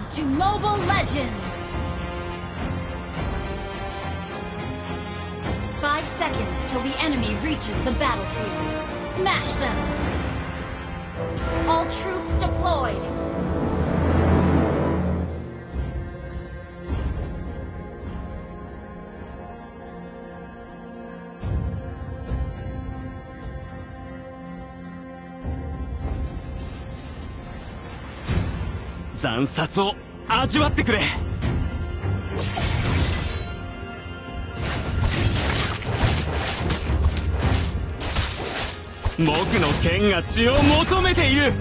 to Mobile Legends! 5 seconds till the enemy reaches the battlefield. Smash them! All troops deployed! 残殺を味わってくれ。僕の剣が血を求めている。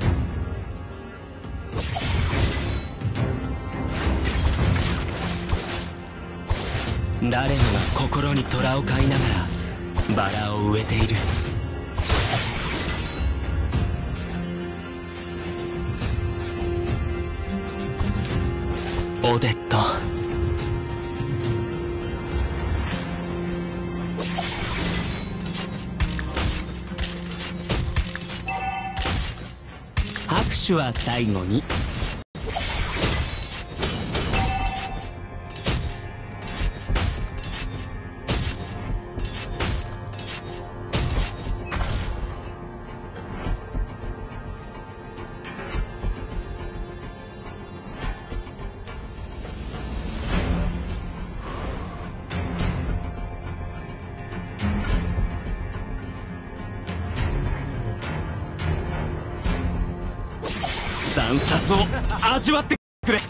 誰もが心に虎を飼いながらバラを植えている。オデット、拍手は最後に。残殺を味わってくれ。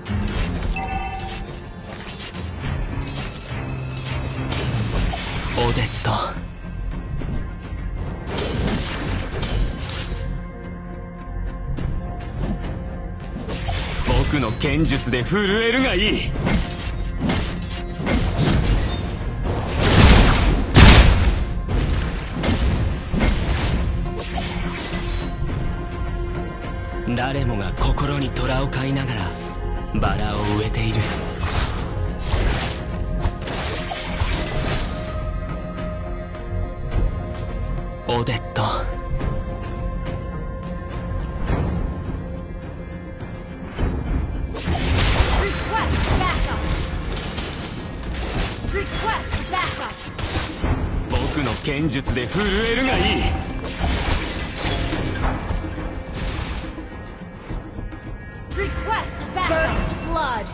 オデット、僕の剣術で震えるがいい。誰もが心に虎を飼いながらバラを植えている。オデット、僕の剣術で震えるがいい。 First blood.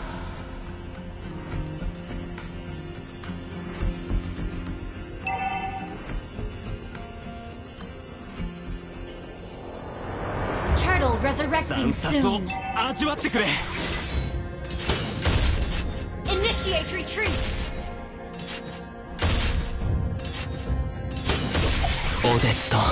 Turtle resurrecting 残殺を soon. 味わってくれ。 Initiate retreat. オデット、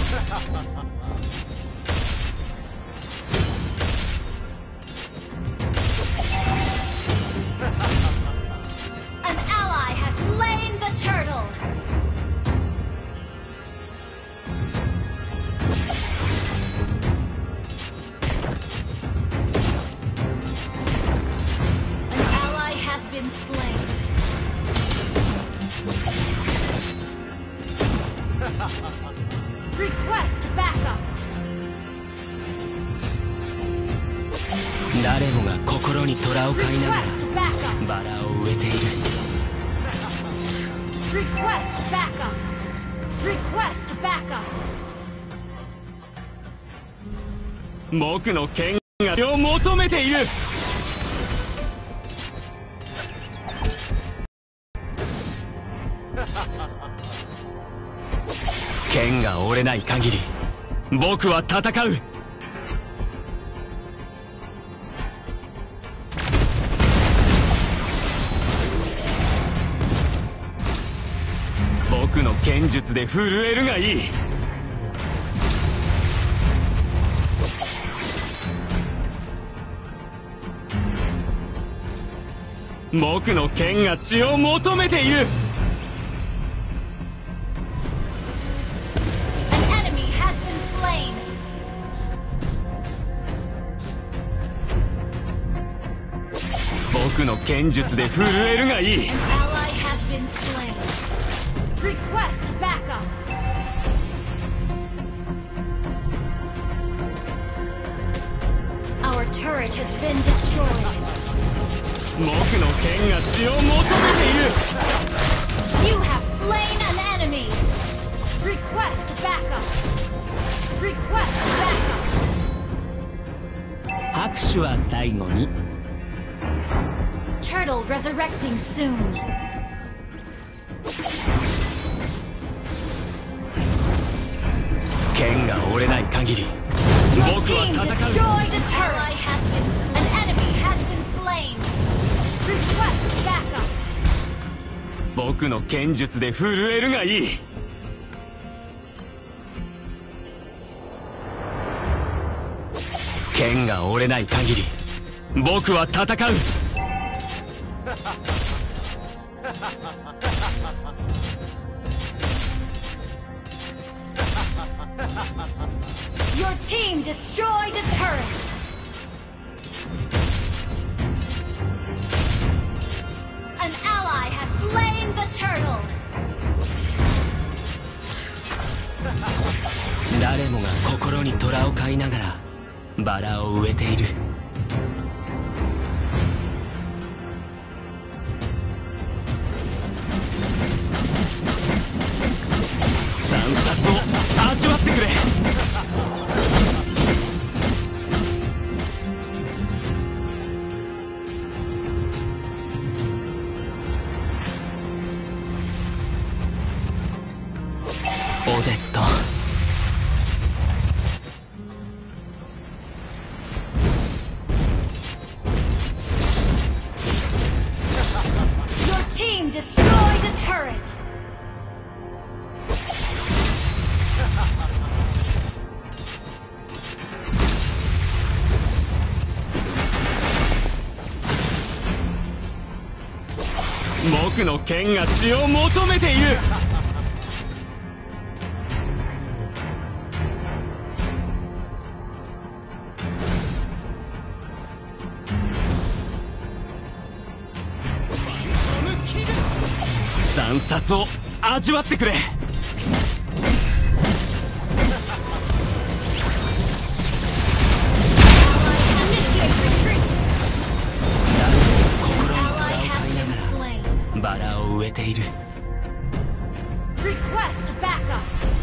An ally has slain the turtle. An ally has been slain. Request backup. 誰もが心に虎を飼いながら Request backup. バラを植えている。 Request backup. Request backup. 僕の剣が血を求めている。剣が折れない限り僕は戦う。僕の剣術で震えるがいい。僕の剣が血を求めている。 An enemy has been slain. 僕の剣術で震えるがいい。 An ally has been slain. Request backup. Our turret turret has been destroyed. 僕の剣が血を求めている。 You have slain an enemy. Request backup. Request backup. 拍手は最後に。 Turtle resurrecting soon. 剣が折れない限り Your 僕は team 戦う。 destroyed a turret. An enemy has been slain. Request backup. 僕の剣術で震えるがいい。剣が折れない限り僕は戦う。 Your team destroyed a turret. An ally has slain the turtle. 誰もが心に虎を飼いながらバラを植えている。惨殺を味わってくれ。オデット。 Your team destroyed a turret. 「僕の剣が血を求めている」 惨殺を味わってくれ。 Initiate retreat. 心に Ally 虎を飼い has な been が slain. らバラを植えている。 Request backup.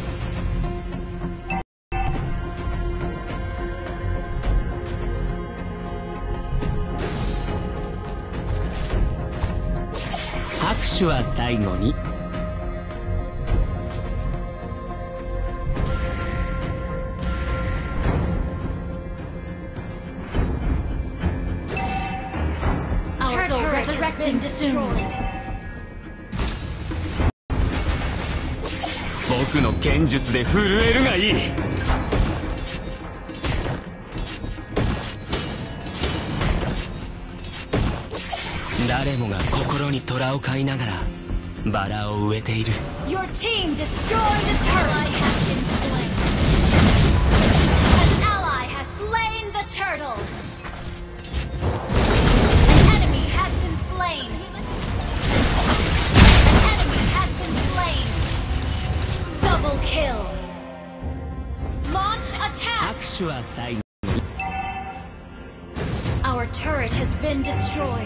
拍手は最後に。 Turtle resurrecting destroyed. 僕の剣術で震えるがいい。誰もが心に虎を飼いながらバラを植えている。 Your team destroyed a turret. An ally has slain the turtle. An enemy has been slain. An enemy has been slain. Double kill. Launch attack. 拍手は最後。 Our turret has been destroyed.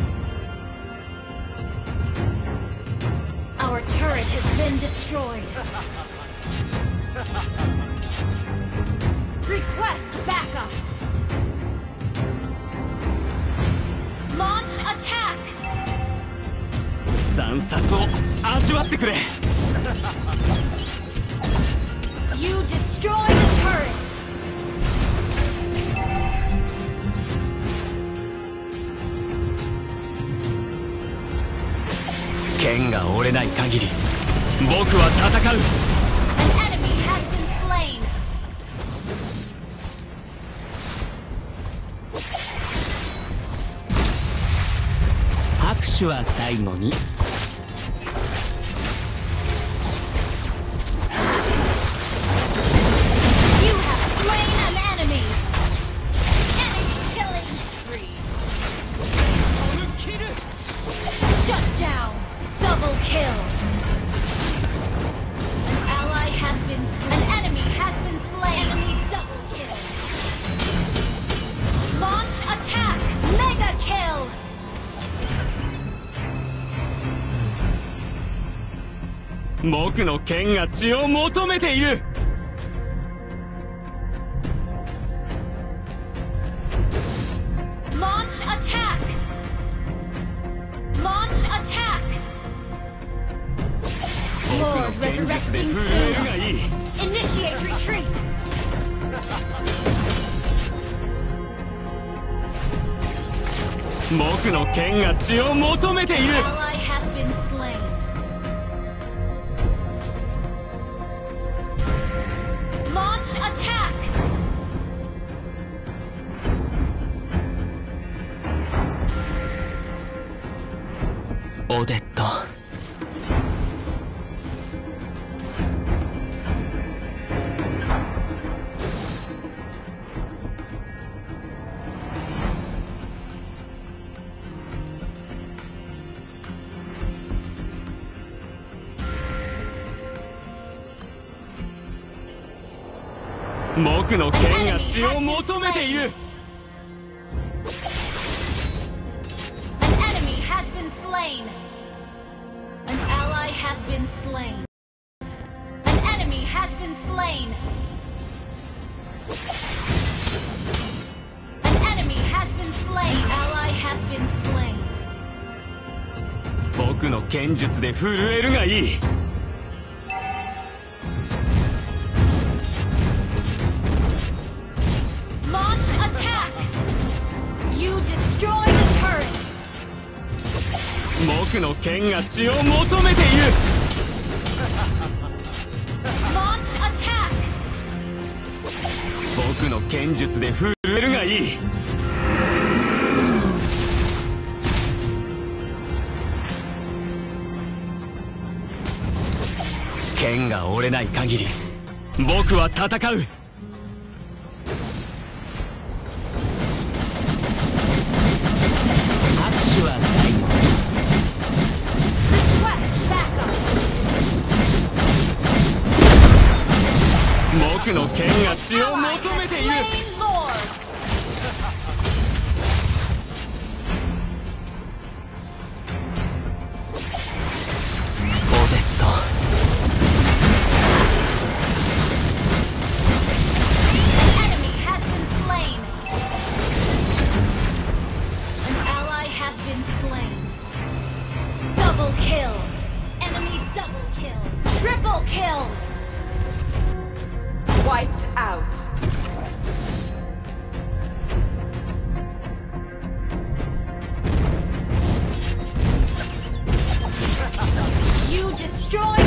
Our turret has been destroyed. Request backup. Launch attack. 惨殺を味わってくれ。 You destroyed a turret. 剣が折れない限り僕は戦う。 An enemy has been slain. 拍手は最後に。 You have slain an enemy. Enemy killing spree. Shut down. Double kill. An ally has been slain. An enemy has been slain. Enemy double kill. Launch 僕の剣が血を求めている。 Launch attack! Launch attack! Lord resurrecting soon! Initiate retreat! 僕の剣が血を求めている。 Ally has been slain. Launch attack! オデット。僕の剣が血を求めている。 An enemy has been slain. An ally has been slain. An enemy has been slain. An enemy has been slain. An ally has been slain. 僕の剣術で震えるがいい。 You destroy the turret. 僕の剣が血を求めている。 Launch attack. 僕の剣術で震えるがいい。剣が折れない限り僕は戦う。 僕の剣が血を求めている。 Wiped out. You destroyed